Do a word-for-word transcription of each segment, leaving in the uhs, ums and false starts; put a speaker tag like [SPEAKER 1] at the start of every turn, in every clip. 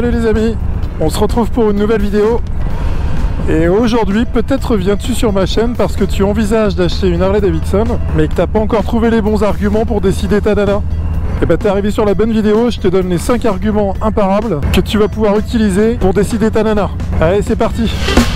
[SPEAKER 1] Salut les amis, on se retrouve pour une nouvelle vidéo. Et aujourd'hui, peut-être viens-tu sur ma chaîne parce que tu envisages d'acheter une Harley Davidson, mais que t'as pas encore trouvé les bons arguments pour décider ta nana. Et bah t'es arrivé sur la bonne vidéo, je te donne les cinq arguments imparables que tu vas pouvoir utiliser pour décider ta nana. Allez, c'est parti!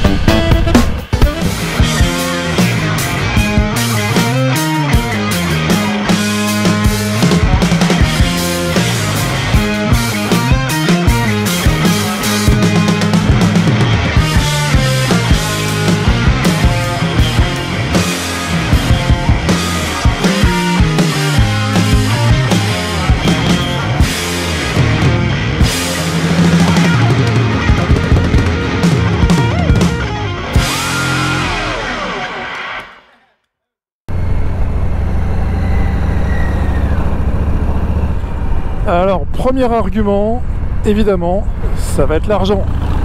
[SPEAKER 1] Alors, premier argument, évidemment, ça va être l'argent.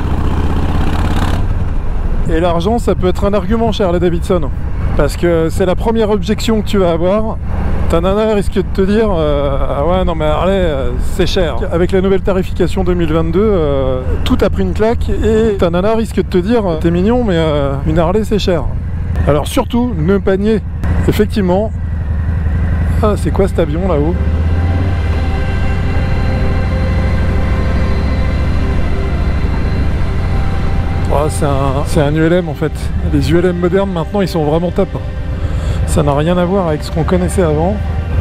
[SPEAKER 1] Et l'argent, ça peut être un argument chez Harley Davidson. Parce que c'est la première objection que tu vas avoir. Ta nana risque de te dire euh, ah ouais, non mais Harley, euh, c'est cher. Avec la nouvelle tarification deux mille vingt-deux, euh, tout a pris une claque. Et ta nana risque de te dire t'es mignon, mais euh, une Harley, c'est cher. Alors surtout, ne pas nier. Effectivement. Ah, c'est quoi cet avion là-haut ? Oh, c'est un, un U L M en fait. Les U L M modernes maintenant ils sont vraiment top. Ça n'a rien à voir avec ce qu'on connaissait avant.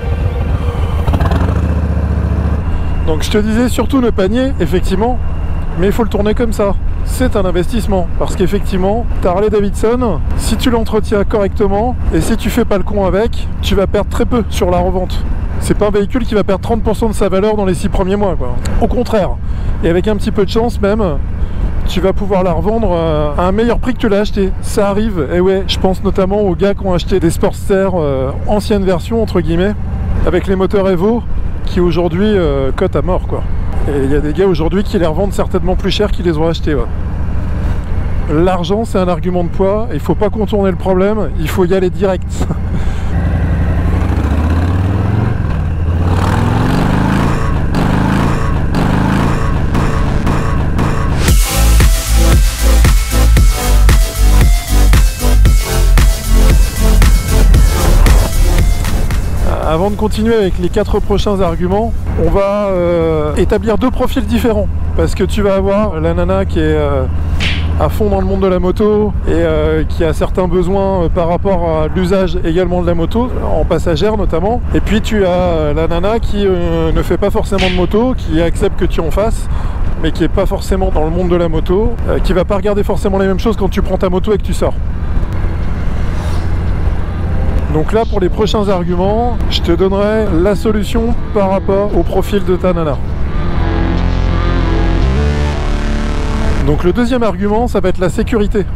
[SPEAKER 1] Donc je te disais surtout ne pas nier, effectivement, mais il faut le tourner comme ça. C'est un investissement parce qu'effectivement, ta Harley Davidson, si tu l'entretiens correctement et si tu fais pas le con avec, tu vas perdre très peu sur la revente. C'est pas un véhicule qui va perdre trente pour cent de sa valeur dans les six premiers mois, quoi. Au contraire, et avec un petit peu de chance même, tu vas pouvoir la revendre à un meilleur prix que tu l'as acheté. Ça arrive, et ouais, je pense notamment aux gars qui ont acheté des Sportster euh, ancienne version, entre guillemets, avec les moteurs Evo, qui aujourd'hui euh, cotent à mort, quoi. Et il y a des gars aujourd'hui qui les revendent certainement plus cher qu'ils les ont achetés, ouais. L'argent, c'est un argument de poids, il faut pas contourner le problème, il faut y aller direct. Avant de continuer avec les quatre prochains arguments, on va euh, établir deux profils différents. Parce que tu vas avoir la nana qui est euh, à fond dans le monde de la moto et euh, qui a certains besoins euh, par rapport à l'usage également de la moto, en passagère notamment. Et puis tu as la nana qui euh, ne fait pas forcément de moto, qui accepte que tu en fasses, mais qui n'est pas forcément dans le monde de la moto, euh, qui va pas regarder forcément les mêmes choses quand tu prends ta moto et que tu sors. Donc là, pour les prochains arguments, je te donnerai la solution par rapport au profil de ta nana. Donc le deuxième argument, ça va être la sécurité.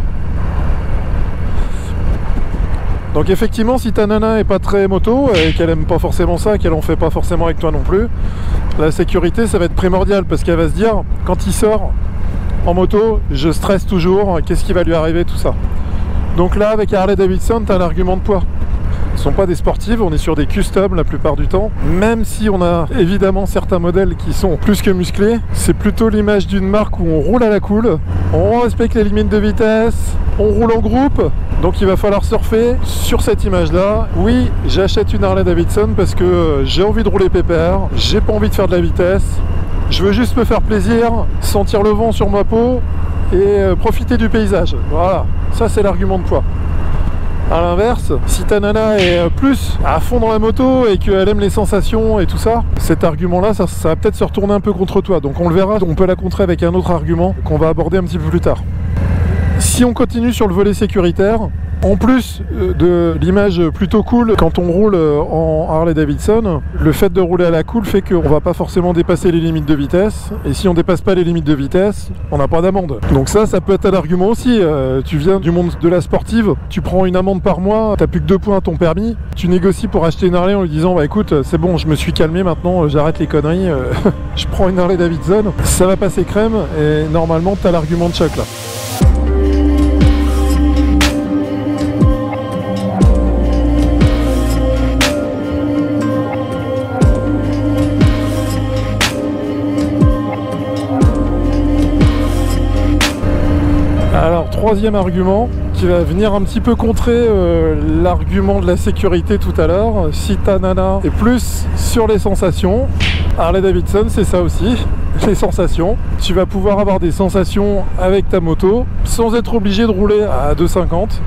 [SPEAKER 1] Donc effectivement, si ta nana est pas très moto et qu'elle aime pas forcément ça, qu'elle en fait pas forcément avec toi non plus, la sécurité, ça va être primordial parce qu'elle va se dire, quand il sort en moto, je stresse toujours, qu'est-ce qui va lui arriver, tout ça. Donc là, avec Harley Davidson, tu as un argument de poids. Ce ne sont pas des sportives, on est sur des customs la plupart du temps. Même si on a évidemment certains modèles qui sont plus que musclés, c'est plutôt l'image d'une marque où on roule à la cool, on respecte les limites de vitesse, on roule en groupe, donc il va falloir surfer sur cette image-là. Oui, j'achète une Harley Davidson parce que j'ai envie de rouler pépère, j'ai pas envie de faire de la vitesse, je veux juste me faire plaisir, sentir le vent sur ma peau et profiter du paysage. Voilà, ça c'est l'argument de poids. A l'inverse, si ta nana est plus à fond dans la moto et qu'elle aime les sensations et tout ça, cet argument-là, ça, ça va peut-être se retourner un peu contre toi. Donc on le verra, on peut la contrer avec un autre argument qu'on va aborder un petit peu plus tard. Si on continue sur le volet sécuritaire, en plus de l'image plutôt cool quand on roule en Harley Davidson, le fait de rouler à la cool fait qu'on va pas forcément dépasser les limites de vitesse, et si on dépasse pas les limites de vitesse, on n'a pas d'amende. Donc ça, ça peut être un argument aussi. Euh, tu viens du monde de la sportive, tu prends une amende par mois, t'as plus que deux points à ton permis, tu négocies pour acheter une Harley en lui disant bah écoute, c'est bon, je me suis calmé maintenant, j'arrête les conneries, euh, je prends une Harley Davidson, ça va passer crème, et normalement t'as l'argument de choc là. troisième argument qui va venir un petit peu contrer euh, l'argument de la sécurité tout à l'heure. Si ta nana est plus sur les sensations, Harley Davidson c'est ça aussi, les sensations. Tu vas pouvoir avoir des sensations avec ta moto sans être obligé de rouler à deux cinquante.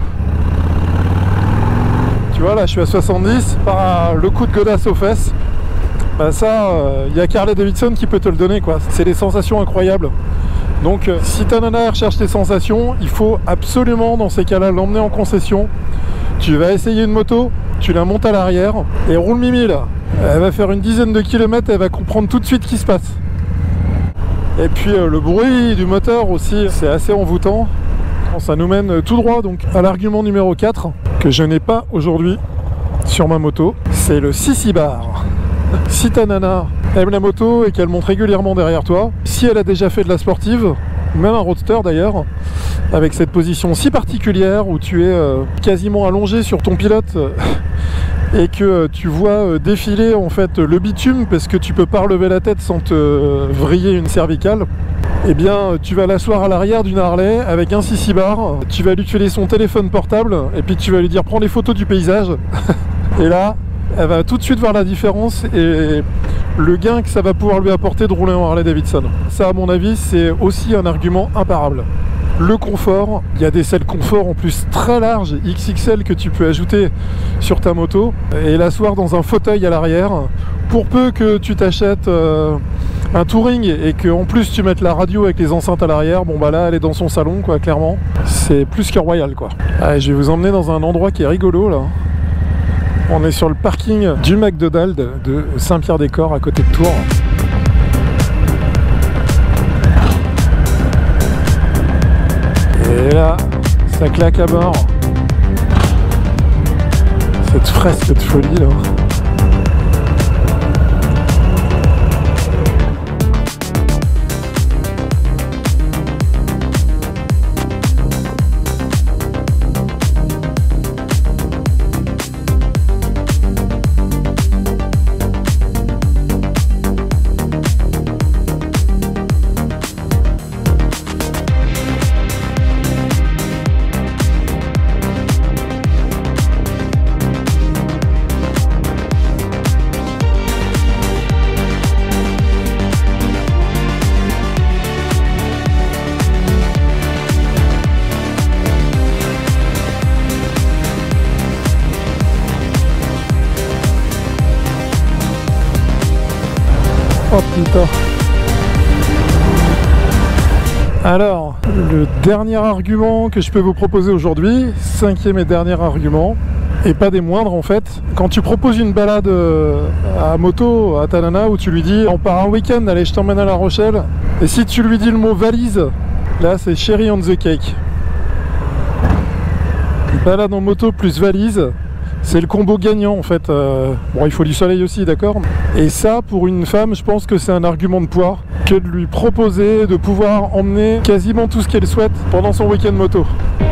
[SPEAKER 1] Tu vois là je suis à soixante-dix par le coup de godasse aux fesses. Bah ça, il n'y a qu'Harley Davidson qui peut te le donner quoi. C'est des sensations incroyables. Donc euh, si ta nana recherche tes sensations, il faut absolument dans ces cas-là l'emmener en concession. Tu vas essayer une moto, tu la montes à l'arrière et roule Mimi là. Elle va faire une dizaine de kilomètres, elle va comprendre tout de suite ce qui se passe. Et puis euh, le bruit du moteur aussi, c'est assez envoûtant. Ça nous mène tout droit donc à l'argument numéro quatre que je n'ai pas aujourd'hui sur ma moto, c'est le six bar. Si ta nana aime la moto et qu'elle monte régulièrement derrière toi, si elle a déjà fait de la sportive, même un roadster d'ailleurs, avec cette position si particulière où tu es euh, quasiment allongé sur ton pilote et que euh, tu vois euh, défiler en fait le bitume parce que tu peux pas relever la tête sans te euh, vriller une cervicale, eh bien tu vas l'asseoir à l'arrière d'une Harley avec un six bar, tu vas lui filer son téléphone portable et puis tu vas lui dire prends les photos du paysage et là elle va tout de suite voir la différence et le gain que ça va pouvoir lui apporter de rouler en Harley Davidson. Ça à mon avis c'est aussi un argument imparable. Le confort, il y a des selles confort en plus très larges, X X L que tu peux ajouter sur ta moto et l'asseoir dans un fauteuil à l'arrière. Pour peu que tu t'achètes euh, un touring et qu'en plus tu mettes la radio avec les enceintes à l'arrière, bon bah là elle est dans son salon quoi, clairement. C'est plus que royal quoi. Allez, je vais vous emmener dans un endroit qui est rigolo là. On est sur le parking du McDonald's de Saint-Pierre-des-Corps à côté de Tours. Et là, ça claque à bord. Cette fresque de folie là. Oh putain. Alors, le dernier argument que je peux vous proposer aujourd'hui, cinquième et dernier argument, et pas des moindres en fait, quand tu proposes une balade à moto à ta nana où tu lui dis on part un week-end, allez je t'emmène à La Rochelle, et si tu lui dis le mot valise, là c'est cherry on the cake. Une balade en moto plus valise, c'est le combo gagnant en fait. Euh, bon, il faut du soleil aussi, d'accord. Et ça, pour une femme, je pense que c'est un argument de poids que de lui proposer de pouvoir emmener quasiment tout ce qu'elle souhaite pendant son week-end moto.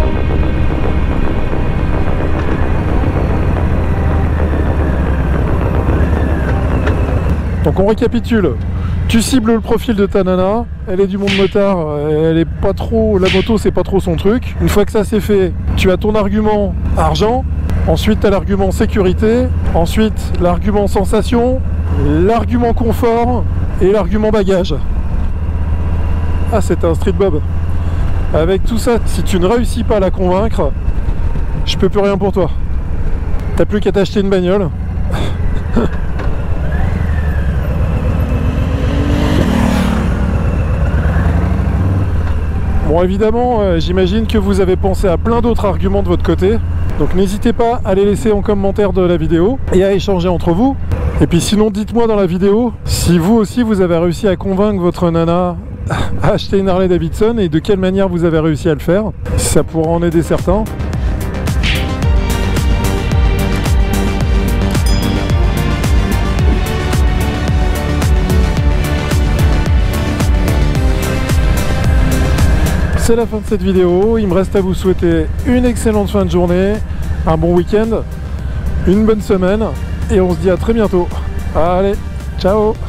[SPEAKER 1] Donc on récapitule. Tu cibles le profil de ta nana, elle est du monde motard, elle est pas trop, la moto c'est pas trop son truc. Une fois que ça c'est fait, tu as ton argument argent. Ensuite, tu as l'argument sécurité, ensuite l'argument sensation, l'argument confort et l'argument bagage. Ah, c'est un street bob. Avec tout ça, si tu ne réussis pas à la convaincre, je peux plus rien pour toi. T'as plus qu'à t'acheter une bagnole. Bon, évidemment, euh, j'imagine que vous avez pensé à plein d'autres arguments de votre côté. Donc n'hésitez pas à les laisser en commentaire de la vidéo et à échanger entre vous. Et puis sinon, dites-moi dans la vidéo si vous aussi vous avez réussi à convaincre votre nana à acheter une Harley Davidson et de quelle manière vous avez réussi à le faire. Ça pourra en aider certains. C'est la fin de cette vidéo, il me reste à vous souhaiter une excellente fin de journée, un bon week-end, une bonne semaine et on se dit à très bientôt. Allez, ciao!